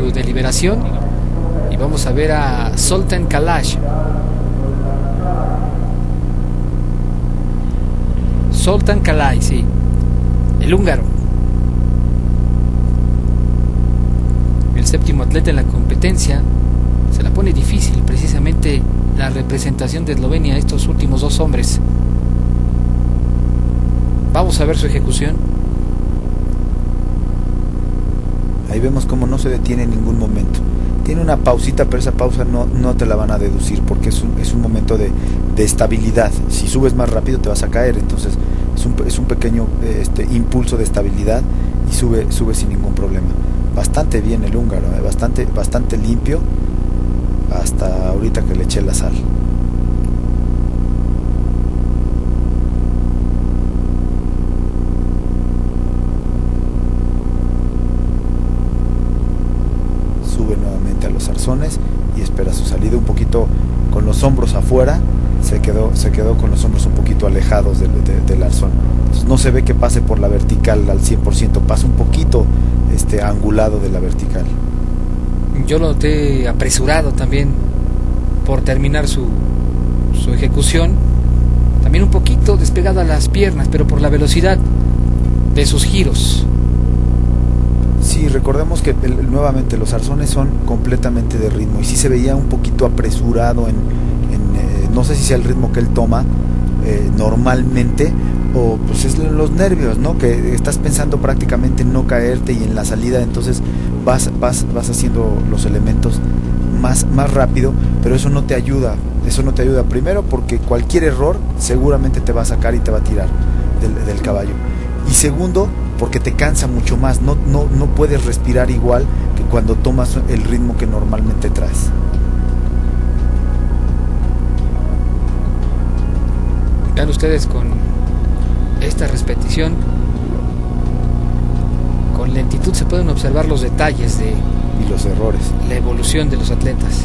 su deliberación y vamos a ver a Zoltán Kalash. Zoltán Kalash, sí, el húngaro, el séptimo atleta en la competencia. Se la pone difícil precisamente la representación de Eslovenia, estos últimos dos hombres. Vamos a ver su ejecución. Ahí vemos cómo no se detiene en ningún momento. Tiene una pausita, pero esa pausa no te la van a deducir porque es un momento de estabilidad. Si subes más rápido te vas a caer, entonces es un pequeño impulso de estabilidad y sube sin ningún problema. Bastante bien el húngaro, bastante limpio hasta ahorita que le eché la sal. Sube nuevamente a los arzones y espera su salida un poquito con los hombros afuera. Se quedó con los hombros un poquito alejados del arzón. Entonces no se ve que pase por la vertical al 100%, pasa un poquito angulado de la vertical. Yo lo noté apresurado también por terminar su ejecución, también un poquito despegado a las piernas, pero por la velocidad de sus giros. Sí, recordemos que nuevamente los arzones son completamente de ritmo y sí se veía un poquito apresurado no sé si sea el ritmo que él toma normalmente o pues es los nervios, ¿no? Que estás pensando prácticamente en no caerte y en la salida, entonces vas haciendo los elementos más rápido, pero eso no te ayuda. Primero porque cualquier error seguramente te va a sacar y te va a tirar del caballo, y segundo porque te cansa mucho más, no puedes respirar igual que cuando tomas el ritmo que normalmente traes. Vean ustedes con esta repetición, con lentitud se pueden observar los detalles y los errores, la evolución de los atletas.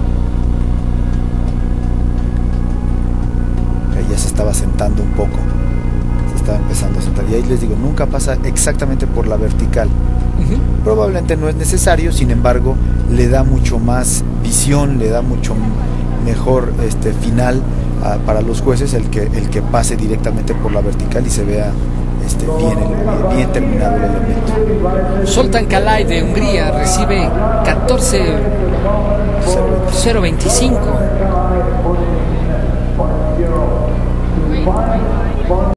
Ella se estaba sentando un poco, se estaba empezando a sentar, y ahí les digo, nunca pasa exactamente por la vertical. Probablemente no es necesario, sin embargo le da mucho más visión, le da mucho mejor final para los jueces el que pase directamente por la vertical y se vea bien terminado el elemento. Zoltán Kalash de Hungría recibe 14.025.